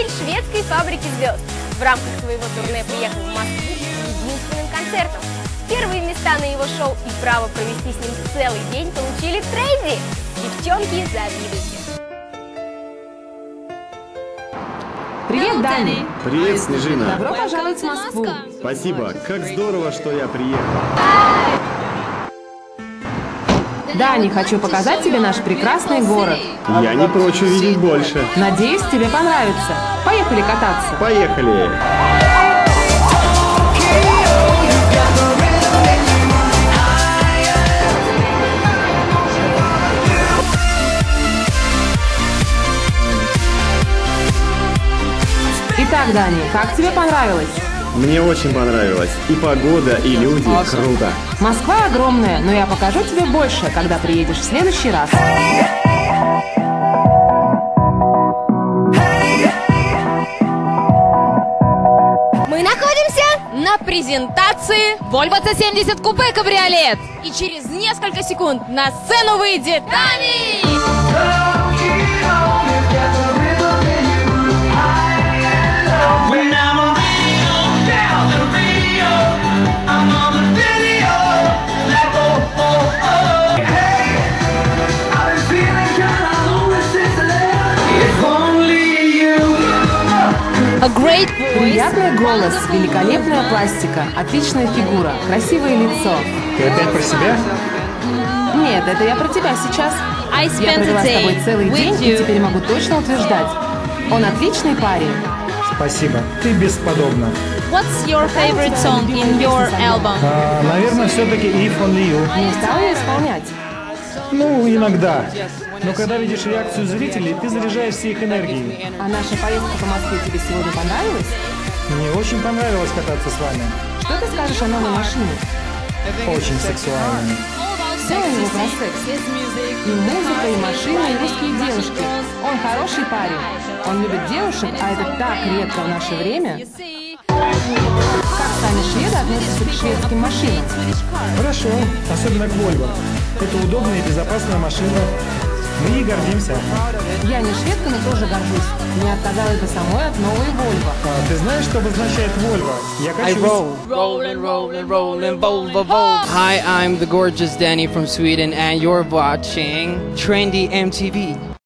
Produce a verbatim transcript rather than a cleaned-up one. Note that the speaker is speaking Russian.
представитель шведской фабрики звезд. В рамках своего турне приехал в Москву с единственным концертом. Первые места на его шоу и право провести с ним целый день получили в Трейди. Девчонки, завидуйте. Привет, Дани! Привет, Снежина! Добро пожаловать в Москву! Спасибо, как здорово, что я приехал. Дани, хочу показать тебе наш прекрасный город. Я не прочь увидеть больше. Надеюсь, тебе понравится. Поехали кататься. Поехали! Итак, Дани, как тебе понравилось? Мне очень понравилось. И погода, и люди. Круто. Москва огромная, но я покажу тебе больше, когда приедешь в следующий раз. Мы находимся на презентации Volvo си семьдесят купе кабриолет. И через несколько секунд на сцену выйдет Дани! Приятный голос, великолепная пластика, отличная фигура, красивое лицо. Ты опять про себя? Нет, это я про тебя сейчас. Я провела с тобой целый день и теперь могу точно утверждать. Он отличный парень. Спасибо, ты бесподобна. What's your favorite song in your album? А, наверное, все-таки If Only You. Не стала ее исполнять? Ну, иногда. Но когда видишь реакцию зрителей, ты заряжаешься их энергией. А наша поездка по Москве тебе сегодня понравилась? Мне очень понравилось кататься с вами. Что ты скажешь о новой машине? Очень сексуально. Все у него про секс. И музыка, и машина, и русские девушки. Он хороший парень. Он любит девушек, а это так редко в наше время. Как сами шведы относятся к шведским машинам? Хорошо, особенно к Volvo. Это удобная и безопасная машина. Мы ей гордимся. Я не шведка, но тоже горжусь. Не отказалась бы самой от новой Volvo. А, ты знаешь, что обозначает Volvo? Я I качусь... roll, rollin', rollin', rollin', Volvo, Volvo. Hi, I'm the gorgeous Danny from Sweden, and you're watching Trendy эм ти ви.